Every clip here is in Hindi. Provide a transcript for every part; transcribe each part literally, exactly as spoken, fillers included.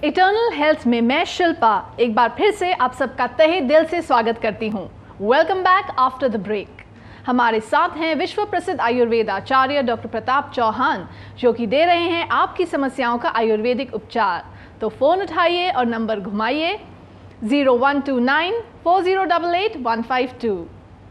इटर्नल हेल्थ में मैं शिल्पा एक बार फिर से आप सबका तहे दिल से स्वागत करती हूँ। Welcome back after the break. हमारे साथ हैं विश्व प्रसिद्ध आयुर्वेद आचार्य डॉक्टर प्रताप चौहान, जो कि दे रहे हैं आपकी समस्याओं का आयुर्वेदिक उपचार। तो फ़ोन उठाइए और नंबर घुमाइए zero one two nine four zero eight eight one five two.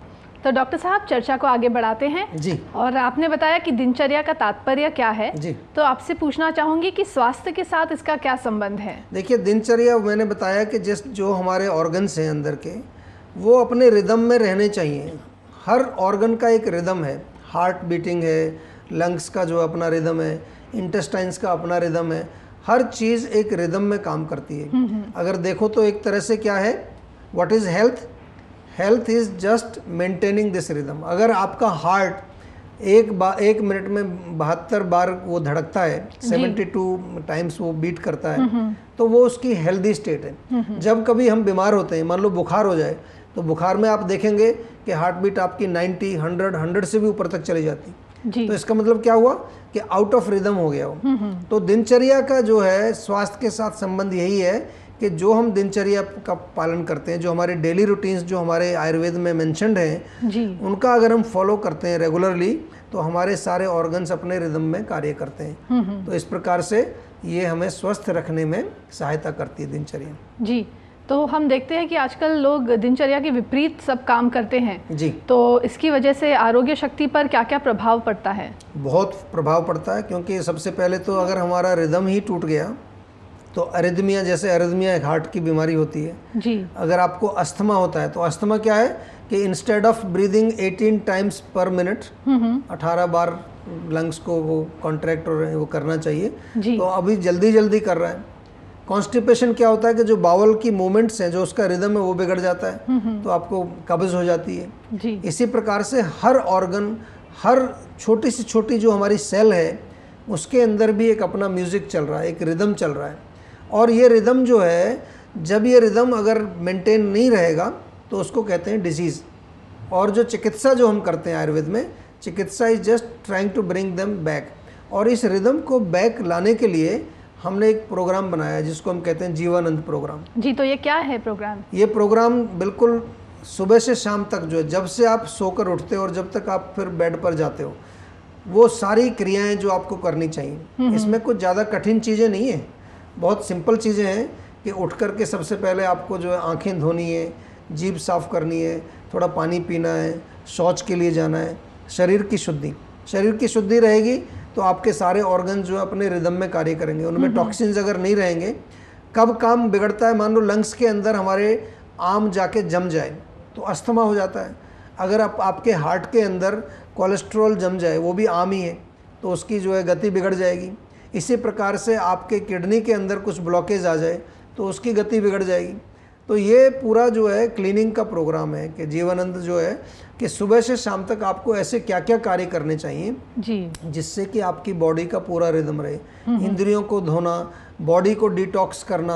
तो डॉक्टर साहब, चर्चा को आगे बढ़ाते हैं जी। और आपने बताया कि दिनचर्या का तात्पर्य क्या है जी। तो आपसे पूछना चाहूँगी कि स्वास्थ्य के साथ इसका क्या संबंध है? देखिए, दिनचर्या मैंने बताया कि जिस जो हमारे ऑर्गन्स हैं अंदर के, वो अपने रिदम में रहने चाहिए। हर ऑर्गन का एक रिदम है। हार्ट बीटिंग है, लंग्स का जो अपना रिदम है, इंटेस्टाइन्स का अपना रिदम है। हर चीज़ एक रिदम में काम करती है। अगर देखो तो एक तरह से क्या है, what is health? Health is just maintaining this rhythm. अगर आपका हार्ट एक बार एक मिनट में बहत्तर बार वो धड़कता है, सेवेंटी टू टाइम्स वो बीट करता है, तो वो उसकी हेल्दी स्टेट है। जब कभी हम बीमार होते हैं, मान लो बुखार हो जाए, तो बुखार में आप देखेंगे कि हार्ट बीट आपकी नाइन्टी, हंड्रेड, हंड्रेड से भी ऊपर तक चली जाती। जी। तो इसका मतलब क्या हुआ कि आउट ऑफ रिदम हो गया वो। तो दिनचर्या का जो है स्वास्थ्य के साथ संबंध यही है कि जो हम दिनचर्या का पालन करते हैं, जो हमारे डेली रूटीन्स जो हमारे आयुर्वेद में मेंशन्ड हैं, जी। उनका अगर हम फॉलो करते हैं रेगुलरली, तो हमारे सारे ऑर्गन्स अपने रिदम में कार्य करते हैं। तो इस प्रकार से ये हमें स्वस्थ रखने में सहायता करती है दिनचर्या। जी। तो हम देखते हैं कि आजकल लोग दिनचर्या के विपरीत सब काम करते हैं। जी। तो इसकी वजह से आरोग्य शक्ति पर क्या क्या प्रभाव पड़ता है? बहुत प्रभाव पड़ता है, क्योंकि सबसे पहले तो अगर हमारा रिदम ही टूट गया तो अरिदमिया, जैसे अरिदमिया एक हार्ट की बीमारी होती है। जी। अगर आपको अस्थमा होता है, तो अस्थमा क्या है कि instead of breathing eighteen times per minute, अठारह बार लंग्स को वो कॉन्ट्रैक्ट और वो करना चाहिए, जी। तो अभी जल्दी जल्दी कर रहा है। कॉन्स्टिपेशन क्या होता है कि जो बावल की मूवमेंट्स हैं, जो उसका रिदम है, वो बिगड़ जाता है, तो आपको कब्ज हो जाती है। जी। इसी प्रकार से हर ऑर्गन, हर छोटी से छोटी जो हमारी सेल है, उसके अंदर भी एक अपना म्यूज़िक चल रहा है, एक रिदम चल रहा है। और ये रिदम जो है, जब ये रिदम अगर मेंटेन नहीं रहेगा तो उसको कहते हैं डिजीज़। और जो चिकित्सा जो हम करते हैं आयुर्वेद में, चिकित्सा is just trying to bring them back. और इस रिदम को बैक लाने के लिए हमने एक प्रोग्राम बनाया है जिसको हम कहते हैं जीवानंद प्रोग्राम। जी। तो ये क्या है प्रोग्राम? ये प्रोग्राम बिल्कुल सुबह से शाम तक जो है, जब से आप सोकर उठते हो और जब तक आप फिर बेड पर जाते हो, वो सारी क्रियाएं जो आपको करनी चाहिए। इसमें कुछ ज़्यादा कठिन चीज़ें नहीं है, बहुत सिंपल चीज़ें हैं कि उठ करके सबसे पहले आपको जो है आंखें धोनी है, जीभ साफ़ करनी है, थोड़ा पानी पीना है, शौच के लिए जाना है। शरीर की शुद्धि, शरीर की शुद्धि रहेगी तो आपके सारे ऑर्गन जो है अपने रिदम में कार्य करेंगे, उनमें टॉक्सिन्स अगर नहीं रहेंगे। कब काम बिगड़ता है, मान लो लंग्स के अंदर हमारे आम जाके जम जाए तो अस्थमा हो जाता है। अगर आप आपके हार्ट के अंदर कोलेस्ट्रॉल जम जाए, वो भी आम ही है, तो उसकी जो है गति बिगड़ जाएगी। इसी प्रकार से आपके किडनी के अंदर कुछ ब्लॉकेज आ जाए तो उसकी गति बिगड़ जाएगी। तो ये पूरा जो है क्लीनिंग का प्रोग्राम है कि जीवानंद जो है कि सुबह से शाम तक आपको ऐसे क्या क्या कार्य करने चाहिए जी, जिससे कि आपकी बॉडी का पूरा रिदम रहे। इंद्रियों को धोना, बॉडी को डिटॉक्स करना,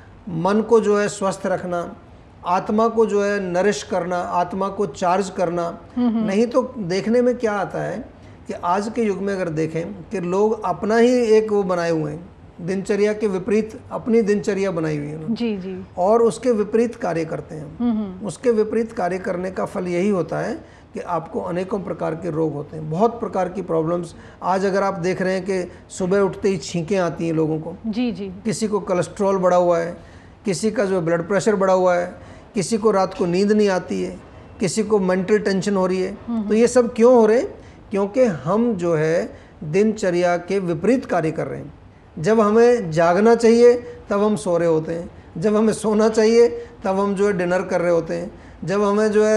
मन को जो है स्वस्थ रखना, आत्मा को जो है नरिश करना, आत्मा को चार्ज करना। नहीं तो देखने में क्या आता है कि आज के युग में अगर देखें कि लोग अपना ही एक वो बनाए हुए हैं, दिनचर्या के विपरीत अपनी दिनचर्या बनाई हुई है जी जी, और उसके विपरीत कार्य करते हैं। उसके विपरीत कार्य करने का फल यही होता है कि आपको अनेकों प्रकार के रोग होते हैं, बहुत प्रकार की प्रॉब्लम्स। आज अगर आप देख रहे हैं कि सुबह उठते ही छींकें आती हैं लोगों को, जी जी, किसी को कोलेस्ट्रॉल बढ़ा हुआ है, किसी का जो ब्लड प्रेशर बढ़ा हुआ है, किसी को रात को नींद नहीं आती है, किसी को मेंटल टेंशन हो रही है। तो ये सब क्यों हो रहे हैं? क्योंकि हम जो है दिनचर्या के विपरीत कार्य कर रहे हैं। जब हमें जागना चाहिए तब हम सो रहे होते हैं, जब हमें सोना चाहिए तब हम जो है डिनर कर रहे होते हैं, जब हमें जो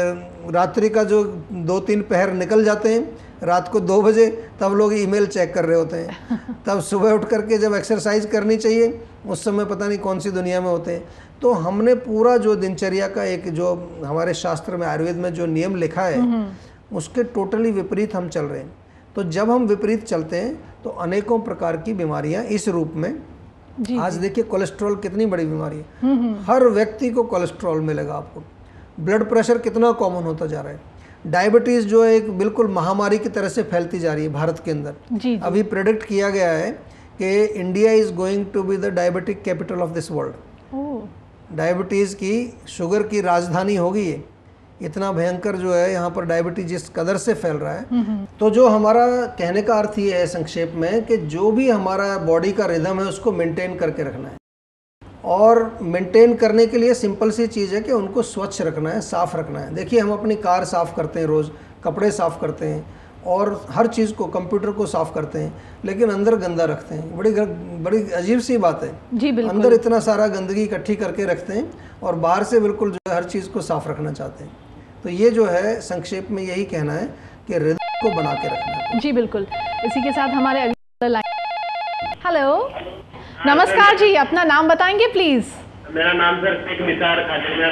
है रात्रि का जो दो तीन पहर निकल जाते हैं, रात को दो बजे, तब लोग ईमेल चेक कर रहे होते हैं। तब सुबह उठ करके जब एक्सरसाइज करनी चाहिए उस समय पता नहीं कौन सी दुनिया में होते हैं। तो हमने पूरा जो दिनचर्या का एक जो हमारे शास्त्र में आयुर्वेद में जो नियम लिखा है उसके टोटली विपरीत हम चल रहे हैं। तो जब हम विपरीत चलते हैं तो अनेकों प्रकार की बीमारियां इस रूप में जी, आज देखिए कोलेस्ट्रॉल कितनी बड़ी बीमारी है, हर व्यक्ति को कोलेस्ट्रॉल मिलेगा आपको। ब्लड प्रेशर कितना कॉमन होता जा रहा है, डायबिटीज़ जो है एक बिल्कुल महामारी की तरह से फैलती जा रही है भारत के अंदर। जी, जी, अभी प्रेडिक्ट किया गया है कि India is going to be the diabetic capital of this world. Diabetes की, शुगर की राजधानी होगी ये। इतना भयंकर जो है यहाँ पर डायबिटीज जिस कदर से फैल रहा है। तो जो हमारा कहने का अर्थ ये है संक्षेप में कि जो भी हमारा बॉडी का रिदम है उसको मेंटेन करके रखना है, और मेंटेन करने के लिए सिंपल सी चीज़ है कि उनको स्वच्छ रखना है, साफ़ रखना है। देखिए हम अपनी कार साफ़ करते हैं, रोज़ कपड़े साफ़ करते हैं और हर चीज़ को, कंप्यूटर को साफ़ करते हैं, लेकिन अंदर गंदा रखते हैं। बड़ी बड़ी अजीब सी बात है जी, बिल्कुल। अंदर इतना सारा गंदगी इकट्ठी करके रखते हैं और बाहर से बिल्कुल जो है हर चीज़ को साफ़ रखना चाहते हैं। तो ये जो है संक्षेप में यही कहना है कि हृदय को बना के रखना है। जी बिल्कुल। इसी के साथ हमारे अगले लाइन। हेलो, नमस्कार जी, अपना नाम बताएंगे प्लीज? मेरा नाम सर शेख निसार खान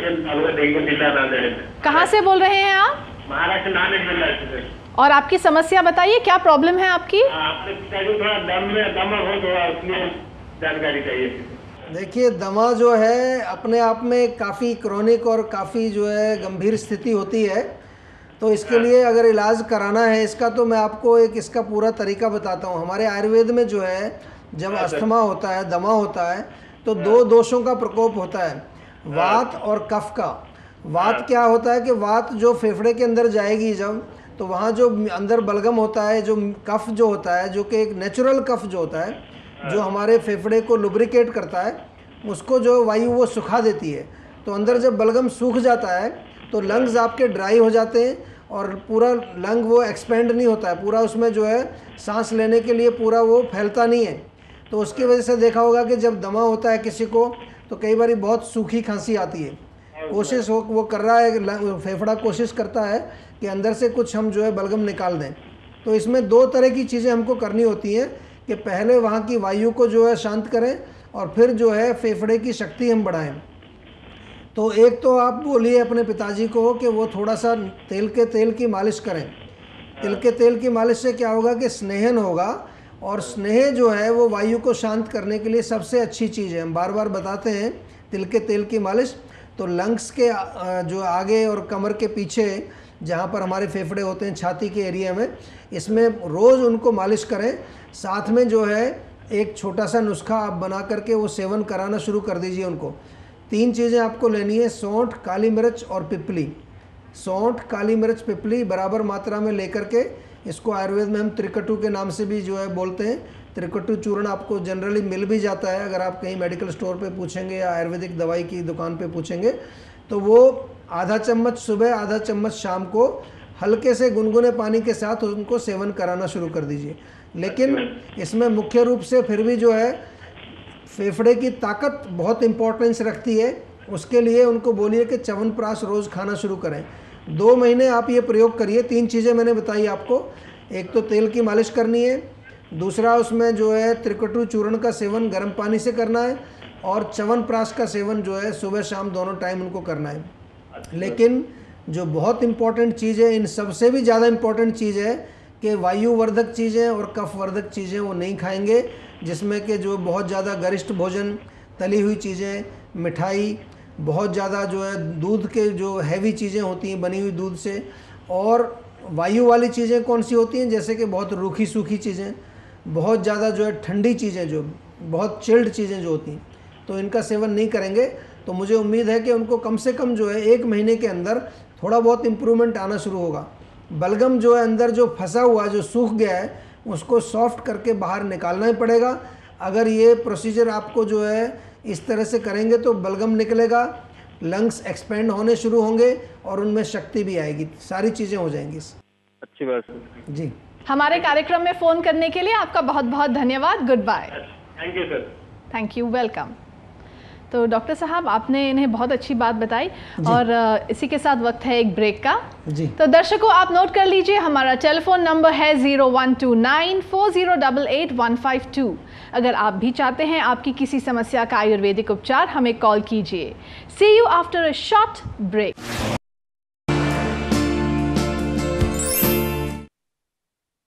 है। कहाँ से बोल रहे हैं आप? महाराष्ट्र नांदेड़ जिला से। और आपकी समस्या बताइए, क्या प्रॉब्लम है आपकी? आपने पिताजी थोड़ा दम में दम हो थोड़ा, उसमें जानकारी चाहिए। देखिए, दमा जो है अपने आप में काफ़ी क्रॉनिक और काफ़ी जो है गंभीर स्थिति होती है। तो इसके लिए अगर इलाज कराना है इसका, तो मैं आपको एक इसका पूरा तरीका बताता हूँ। हमारे आयुर्वेद में जो है जब अस्थमा होता है, दमा होता है, तो दो दोषों का प्रकोप होता है, वात और कफ का। वात क्या होता है कि वात जो फेफड़े के अंदर जाएगी जब, तो वहाँ जो अंदर बलगम होता है, जो कफ जो होता है, जो कि एक नेचुरल कफ जो होता है, जो हमारे फेफड़े को लुब्रिकेट करता है, उसको जो वायु वो सुखा देती है। तो अंदर जब बलगम सूख जाता है तो लंग्स आपके ड्राई हो जाते हैं और पूरा लंग वो एक्सपेंड नहीं होता है, पूरा उसमें जो है सांस लेने के लिए पूरा वो फैलता नहीं है। तो उसकी वजह से देखा होगा कि जब दमा होता है किसी को, तो कई बार बहुत सूखी खांसी आती है। कोशिश हो वो कर रहा है, फेफड़ा कोशिश करता है कि अंदर से कुछ हम जो है बलगम निकाल दें। तो इसमें दो तरह की चीज़ें हमको करनी होती हैं कि पहले वहाँ की वायु को जो है शांत करें और फिर जो है फेफड़े की शक्ति हम बढ़ाएं। तो एक तो आप बोलिए अपने पिताजी को कि वो थोड़ा सा तेल के तेल की मालिश करें। तिल के तेल की मालिश से क्या होगा कि स्नेहन होगा, और स्नेह जो है वो वायु को शांत करने के लिए सबसे अच्छी चीज़ है। हम बार बार बताते हैं तिल के तेल की मालिश। तो लंग्स के जो आगे और कमर के पीछे जहाँ पर हमारे फेफड़े होते हैं, छाती के एरिया में, इसमें रोज़ उनको मालिश करें। साथ में जो है एक छोटा सा नुस्खा आप बना करके वो सेवन कराना शुरू कर दीजिए उनको। तीन चीज़ें आपको लेनी है, सौंठ, काली मिर्च और पिपली। सौंठ, काली मिर्च, पिपली बराबर मात्रा में लेकर के, इसको आयुर्वेद में हम त्रिकटु के नाम से भी जो है बोलते हैं। त्रिकटु चूर्ण आपको जनरली मिल भी जाता है, अगर आप कहीं मेडिकल स्टोर पे पूछेंगे या आयुर्वेदिक दवाई की दुकान पे पूछेंगे तो वो आधा चम्मच सुबह, आधा चम्मच शाम को हल्के से गुनगुने पानी के साथ उनको सेवन कराना शुरू कर दीजिए। लेकिन इसमें मुख्य रूप से फिर भी जो है फेफड़े की ताकत बहुत इम्पोर्टेंस रखती है। उसके लिए उनको बोलिए कि च्यवनप्राश रोज़ खाना शुरू करें। दो महीने आप ये प्रयोग करिए। तीन चीज़ें मैंने बताई आपको। एक तो तेल की मालिश करनी है, दूसरा उसमें जो है त्रिकटु चूर्ण का सेवन गर्म पानी से करना है, और च्यवनप्राश का सेवन जो है सुबह शाम दोनों टाइम उनको करना है। लेकिन जो बहुत इम्पॉर्टेंट चीज़ है, इन सबसे भी ज़्यादा इम्पॉर्टेंट चीज़ है कि वायुवर्धक चीज़ें और कफवर्धक चीज़ें वो नहीं खाएंगे, जिसमें कि जो बहुत ज़्यादा गरिष्ठ भोजन, तली हुई चीज़ें, मिठाई, बहुत ज़्यादा जो है दूध के जो हैवी चीज़ें होती हैं बनी हुई दूध से, और वायु वाली चीज़ें कौन सी होती हैं, जैसे कि बहुत रूखी सूखी चीज़ें, बहुत ज़्यादा जो है ठंडी चीज़ें, जो बहुत चिल्ड चीज़ें जो होती हैं, तो इनका सेवन नहीं करेंगे। तो मुझे उम्मीद है कि उनको कम से कम जो है एक महीने के अंदर थोड़ा बहुत इम्प्रूवमेंट आना शुरू होगा। बलगम जो है अंदर जो फंसा हुआ है, जो सूख गया है, उसको सॉफ्ट करके बाहर निकालना ही पड़ेगा। अगर ये प्रोसीजर आपको जो है इस तरह से करेंगे तो बलगम निकलेगा, लंग्स एक्सपेंड होने शुरू होंगे और उनमें शक्ति भी आएगी, सारी चीज़ें हो जाएंगी। अच्छी बात जी। हमारे कार्यक्रम में फ़ोन करने के लिए आपका बहुत बहुत धन्यवाद। Good bye. Thank you sir. Thank you, welcome. तो डॉक्टर साहब, आपने इन्हें बहुत अच्छी बात बताई, और इसी के साथ वक्त है एक ब्रेक का। जी। तो दर्शकों, आप नोट कर लीजिए, हमारा टेलीफोन नंबर है zero one two nine four zero eight eight one five two. अगर आप भी चाहते हैं आपकी किसी समस्या का आयुर्वेदिक उपचार, हमें कॉल कीजिए। See you after a short break.